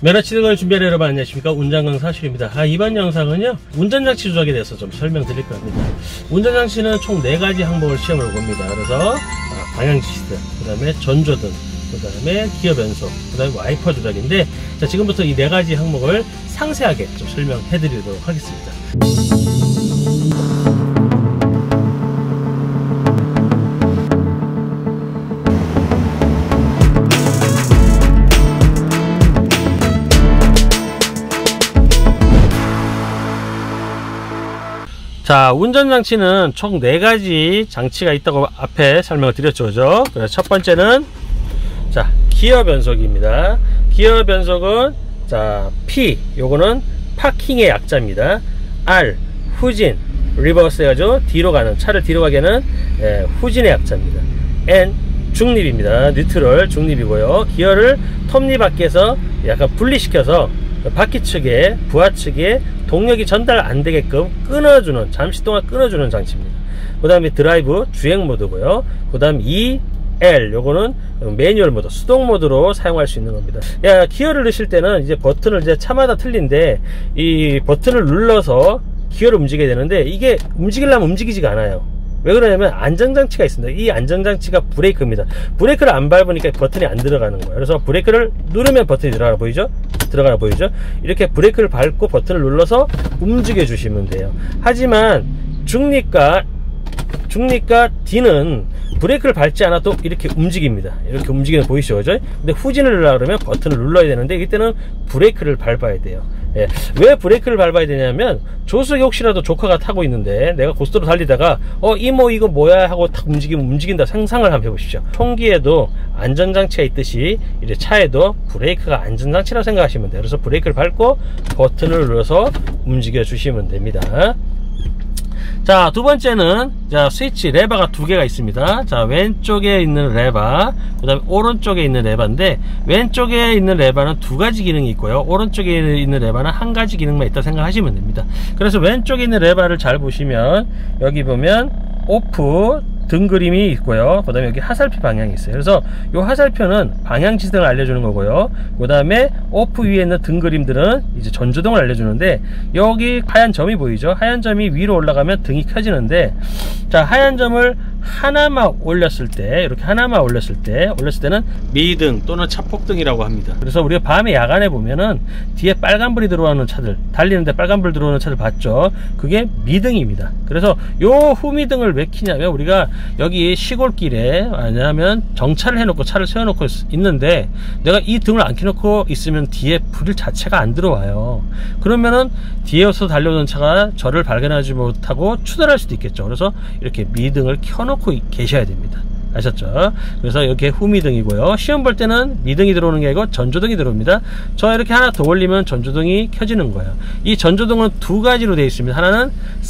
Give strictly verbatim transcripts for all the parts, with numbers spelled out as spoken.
면허취득을 준비하는 여러분 안녕하십니까. 운전강사 사실입니다. 아, 이번 영상은요 운전장치 조작에 대해서 좀 설명드릴 겁니다. 운전장치는 총 네 가지 항목을 시험을 봅니다. 그래서 아, 방향지 시스템, 그 다음에 전조등, 그 다음에 기어 변속, 그 다음에 와이퍼 조작인데, 자, 지금부터 이 네 가지 항목을 상세하게 좀 설명해 드리도록 하겠습니다. 자, 운전장치는 총 네 가지 장치가 있다고 앞에 설명을 드렸죠, 그죠? 그래서 첫 번째는, 자, 기어 변속입니다. 기어 변속은, 자, P, 요거는 파킹의 약자입니다. R, 후진, 리버스 해가지고 뒤로 가는, 차를 뒤로 가게 하는 예, 후진의 약자입니다. N, 중립입니다. 뉴트럴, 중립이고요. 기어를 톱니 밖에서 약간 분리시켜서 바퀴 측에, 부하 측에 동력이 전달 안 되게끔 끊어주는, 잠시 동안 끊어주는 장치입니다. 그 다음에 드라이브, 주행 모드고요. 그 다음 E, L, 요거는 매뉴얼 모드, 수동 모드로 사용할 수 있는 겁니다. 야, 기어를 넣으실 때는 이제 버튼을 이제 차마다 틀린데, 이 버튼을 눌러서 기어를 움직여야 되는데, 이게 움직이려면 움직이지가 않아요. 왜 그러냐면 안정장치가 있습니다. 이 안정장치가 브레이크입니다. 브레이크를 안 밟으니까 버튼이 안 들어가는 거예요. 그래서 브레이크를 누르면 버튼이 들어가 보이죠? 들어가 보이죠? 이렇게 브레이크를 밟고 버튼을 눌러서 움직여 주시면 돼요. 하지만 중립과 중립과 D는 브레이크를 밟지 않아도 이렇게 움직입니다. 이렇게 움직이는 거 보이시죠? 그죠? 근데 후진을 누르려고 그러면 버튼을 눌러야 되는데, 이때는 브레이크를 밟아야 돼요. 예. 왜 브레이크를 밟아야 되냐면, 조수석에 혹시라도 조카가 타고 있는데 내가 고속도로 달리다가 어 이모 이거 뭐야 하고 탁 움직이면 움직인다 상상을 한번 해보십시오. 총기에도 안전장치가 있듯이 이제 차에도 브레이크가 안전장치라고 생각하시면 돼요. 그래서 브레이크를 밟고 버튼을 눌러서 움직여 주시면 됩니다. 자, 두 번째는, 자, 스위치 레버가 두 개가 있습니다. 자, 왼쪽에 있는 레버, 그 다음에 오른쪽에 있는 레버인데, 왼쪽에 있는 레버는 두 가지 기능이 있고요, 오른쪽에 있는 레버는 한 가지 기능만 있다 생각하시면 됩니다. 그래서 왼쪽에 있는 레버를 잘 보시면, 여기 보면 오프 등 그림이 있고요, 그 다음에 여기 하살표 방향이 있어요. 그래서 이 하살표는 방향 지등을 알려주는 거고요, 그 다음에 오프 위에 있는 등 그림들은 이제 전조등을 알려주는데, 여기 하얀 점이 보이죠? 하얀 점이 위로 올라가면 등이 켜지는데, 자, 하얀 점을 하나만 올렸을 때, 이렇게 하나만 올렸을 때, 올렸을 때는 미등 또는 차폭등이라고 합니다. 그래서 우리가 밤에 야간에 보면은 뒤에 빨간불이 들어오는 차들, 달리는데 빨간불 들어오는 차들 봤죠? 그게 미등입니다. 그래서 요 후미등을 왜 켜냐면, 우리가 여기 시골길에 왜냐하면 정차를 해놓고 차를 세워놓고 있는데, 내가 이 등을 안 켜놓고 있으면 뒤에 불 자체가 안 들어와요. 그러면은 뒤에서 달려오는 차가 저를 발견하지 못하고 추돌할 수도 있겠죠. 그래서 이렇게 미등을 켜놓고 계셔야 됩니다. 아셨죠? 그래서 이렇게 후미등이고요. 시험 볼 때는 미등이 들어오는 게 아니고 전조등이 들어옵니다. 저 이렇게 하나 더 올리면 전조등이 켜지는 거예요. 이 전조등은 두 가지로 되어 있습니다. 하나는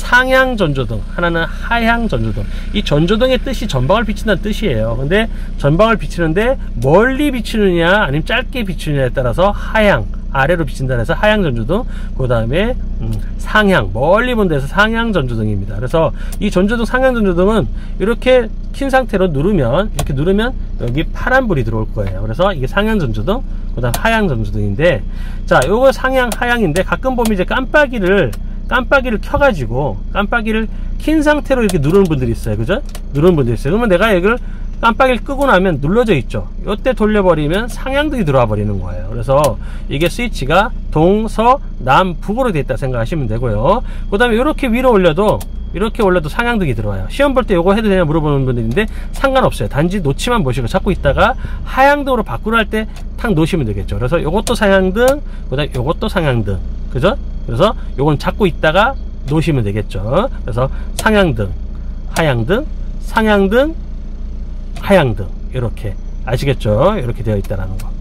상향 전조등, 하나는 하향 전조등. 이 전조등의 뜻이 전방을 비친다는 뜻이에요. 근데 전방을 비치는데 멀리 비치느냐 아니면 짧게 비치느냐에 따라서 하향, 아래로 비친다 해서 하향 전조등, 그 다음에 음, 상향, 멀리 본 데서 상향 전조등입니다. 그래서 이 전조등, 상향 전조등은 이렇게 킨 상태로 누르면, 이렇게 누르면 여기 파란불이 들어올 거예요. 그래서 이게 상향 전조등, 그 다음 하향 전조등인데, 자, 요거 상향, 하향인데, 가끔 보면 이제 깜빡이를 깜빡이를 켜가지고 깜빡이를 킨 상태로 이렇게 누르는 분들이 있어요. 그죠? 누르는 분들이 있어요. 그러면 내가 이걸 깜빡이를 끄고 나면 눌러져 있죠. 이때 돌려버리면 상향등이 들어와 버리는 거예요. 그래서 이게 스위치가 동서 남 북으로 되어 있다 생각하시면 되고요. 그 다음에 이렇게 위로 올려도 이렇게 올려도 상향등이 들어와요. 시험 볼 때 이거 해도 되냐 물어보는 분들인데 상관없어요. 단지 놓치만 보시고 잡고 있다가 하향등으로 바꾸려 할 때 탁 놓으시면 되겠죠. 그래서 이것도 상향등, 그 다음에 이것도 상향등, 그죠? 그래서 요건 잡고 있다가 놓으시면 되겠죠. 그래서 상향등, 하향등, 상향등, 하향등, 이렇게 아시겠죠? 이렇게 되어 있다라는 거.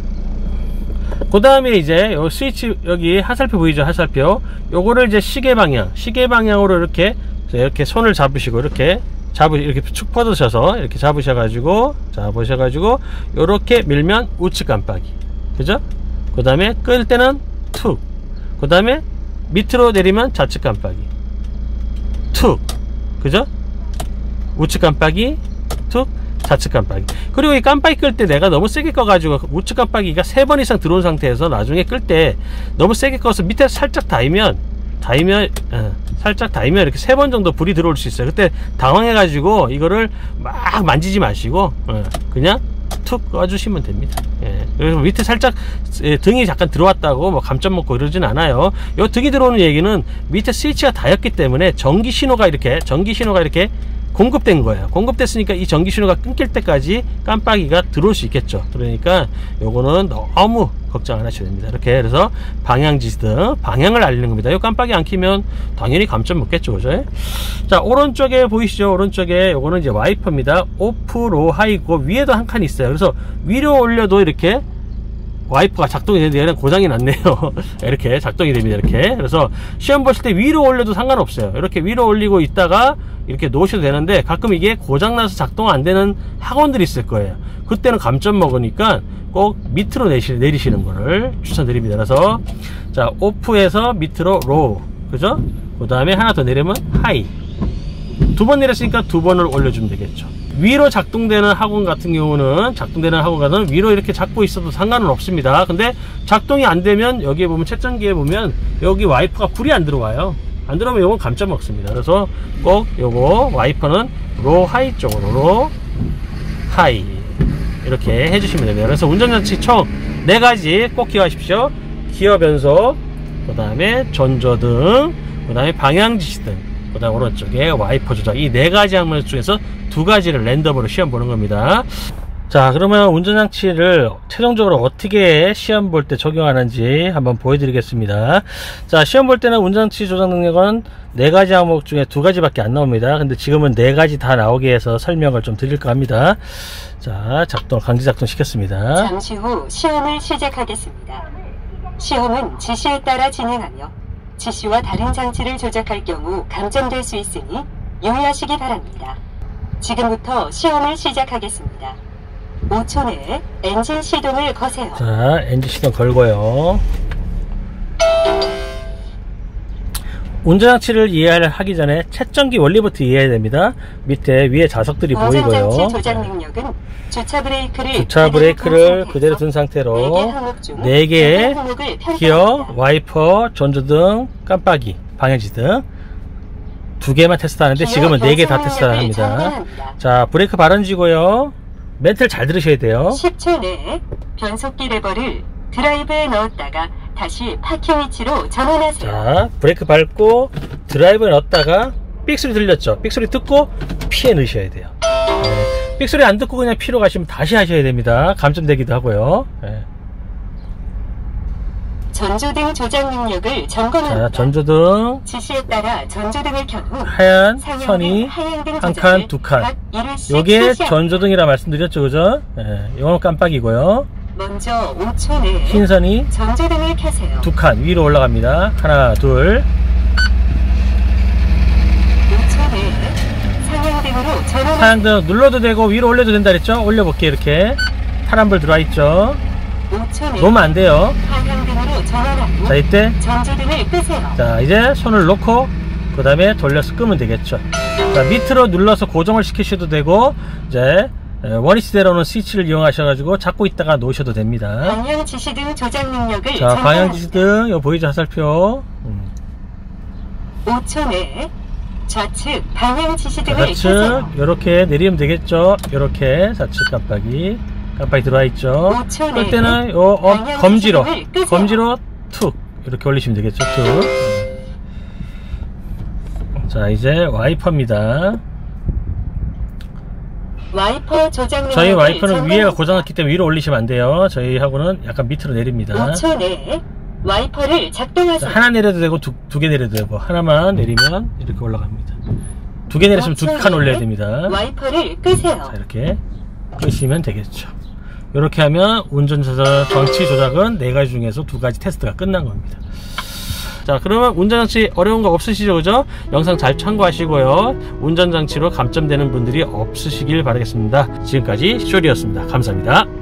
그 다음에 이제 요 스위치, 여기 하살표 보이죠? 하살표. 요거를 이제 시계 방향, 시계 방향으로 이렇게 이렇게 손을 잡으시고 이렇게 잡으 이렇게 축 뻗으셔서 이렇게 잡으셔가지고 잡으셔가지고 요렇게 밀면 우측 깜빡이, 그죠? 그 다음에 끌 때는 툭, 그 다음에 밑으로 내리면 좌측 깜빡이, 툭, 그죠? 우측 깜빡이, 툭. 좌측 깜빡이. 그리고 이 깜빡이 끌 때 내가 너무 세게 꺼가지고 우측 깜빡이가 세 번 이상 들어온 상태에서 나중에 끌 때 너무 세게 꺼서 밑에 살짝 닿으면 닿으면 어, 살짝 닿으면 이렇게 세 번 정도 불이 들어올 수 있어요. 그때 당황해가지고 이거를 막 만지지 마시고 어, 그냥 툭 꺼주시면 됩니다. 예. 그래서 밑에 살짝 예, 등이 잠깐 들어왔다고 뭐 감점 먹고 이러진 않아요. 요 등이 들어오는 얘기는 밑에 스위치가 닿았기 때문에 전기 신호가 이렇게 전기 신호가 이렇게 공급된 거예요. 공급됐으니까 이 전기 신호가 끊길 때까지 깜빡이가 들어올 수 있겠죠. 그러니까 요거는 너무 걱정 안 하셔도 됩니다. 이렇게 그래서 방향 지시등 방향을 알리는 겁니다. 이 깜빡이 안 켜면 당연히 감점 먹겠죠, 그죠? 자, 오른쪽에 보이시죠? 오른쪽에 요거는 이제 와이퍼입니다. 오프, 로, 하이고 위에도 한 칸 있어요. 그래서 위로 올려도 이렇게 와이퍼가 작동이 되는데 얘는 고장이 났네요. 이렇게 작동이 됩니다. 이렇게. 그래서 시험 보실 때 위로 올려도 상관없어요. 이렇게 위로 올리고 있다가 이렇게 놓으셔도 되는데 가끔 이게 고장나서 작동 안 되는 학원들이 있을 거예요. 그때는 감점 먹으니까 꼭 밑으로 내시, 내리시는 거를 추천드립니다. 그래서 자, 오프에서 밑으로 로우, 그죠? 그 다음에 하나 더 내리면 하이. 두 번 내렸으니까 두 번을 올려주면 되겠죠. 위로 작동되는 학원 같은 경우는 작동되는 학원 같은 위로 이렇게 잡고 있어도 상관은 없습니다. 근데 작동이 안 되면 여기에 보면 채점기에 보면 여기 와이퍼가 불이 안 들어와요. 안 들어오면 요건 감점 먹습니다. 그래서 꼭 요거 와이퍼는 로 하이 쪽으로 로 하이 이렇게 해주시면 됩니다. 그래서 운전장치 총 네 가지 꼭 기억하십시오. 기어 변속, 그 다음에 전조등, 그 다음에 방향 지시등, 그 다음 오른쪽에 와이퍼 조작, 이 네 가지 항목 중에서 두 가지를 랜덤으로 시험 보는 겁니다. 자, 그러면 운전장치를 최종적으로 어떻게 시험 볼 때 적용하는지 한번 보여드리겠습니다. 자, 시험 볼 때는 운전장치 조작 능력은 네 가지 항목 중에 두 가지밖에 안 나옵니다. 근데 지금은 네 가지 다 나오게 해서 설명을 좀 드릴까 합니다. 자, 작동, 강제 작동 시켰습니다. 잠시 후 시험을 시작하겠습니다. 시험은 지시에 따라 진행하며 지시와 다른 장치를 조작할 경우 감점될 수 있으니 유의하시기 바랍니다. 지금부터 시험을 시작하겠습니다. 오 초 내에 엔진 시동을 거세요. 자, 엔진 시동 걸고요. 운전장치를 이해하기 전에 채점기 원리부터 이해해야 됩니다. 밑에 위에 자석들이 보이고요. 운전장치 조작 능력은 주차 브레이크를, 주차 브레이크를 그대로 둔 상태로 네 개의 기어, 와이퍼, 전조등, 깜빡이, 방향지등 두 개만 테스트하는데 지금은 네 개 다 테스트를 합니다. 자, 브레이크 발언지고요. 멘트를 잘 들으셔야 돼요. 십 초 내에 변속기 레버를 드라이브에 넣었다가 다시 파킹 위치로 전환하세요. 자, 브레이크 밟고 드라이브에 넣었다가 삑소리 들렸죠? 삑소리 듣고 피해 넣으셔야 돼요. 네. 삑소리 안 듣고 그냥 피로 가시면 다시 하셔야 됩니다. 감점되기도 하고요. 네. 전조등 조작 능력을 점검합니다. 자, 전조등 지시에 따라 전조등을 켠 후 하얀 선이 한 칸, 두 칸. 요게 전조등이라 말씀드렸죠, 그죠? 예, 이건 깜빡이고요. 먼저 오 초 내에 흰 선이 전조등을 켜세요. 두 칸 위로 올라갑니다. 하나, 둘. 오 초 내에 상향등으로 전원. 상향등 눌러도 되고 위로 올려도 된다 그랬죠? 올려볼게요. 이렇게 파란불 들어와 있죠. 오 초 내에 놓으면 안 돼요. 상향등으로 전환하고 자, 이때 전조등을 끄세요. 자, 이제 손을 놓고 그 다음에 돌려서 끄면 되겠죠. 자, 밑으로 눌러서 고정을 시키셔도 되고 이제 원위치대로는 스위치를 이용하셔가지고 잡고 있다가 놓으셔도 됩니다. 방향 지시등 조작 능력을 자, 방향 지시등 여기 보이죠? 화살표. 음. 오 초 내에 좌측 방향 지시등을 좌측 켜세요. 이렇게 내리면 되겠죠. 이렇게 좌측 깜빡이 깜빡이 들어와 있죠. 오 초 그럴 내에 때는 요 어, 방향 검지로 지시등을 끄세요. 검지로 툭 이렇게 올리시면 되겠죠. 툭. 자, 이제 와이퍼입니다. 와이퍼 조작 능력을 저희 와이퍼는 점검합니다. 위에가 고장났기 때문에 위로 올리시면 안 돼요. 저희하고는 약간 밑으로 내립니다. 오 초 내에 와이퍼를 작동하세요. 하나 내려도 되고 두 개 내려도 되고 하나만 내리면 이렇게 올라갑니다. 두 개 내렸으면 두 칸 올려야 됩니다. 와이퍼를 끄세요. 자, 이렇게 끄시면 되겠죠. 이렇게 하면 운전자 장치 조작은 네 가지 중에서 두 가지 테스트가 끝난 겁니다. 자, 그러면 운전장치 어려운 거 없으시죠, 그죠? 영상 잘 참고하시고요. 운전장치로 감점되는 분들이 없으시길 바라겠습니다. 지금까지 쇼리였습니다. 감사합니다.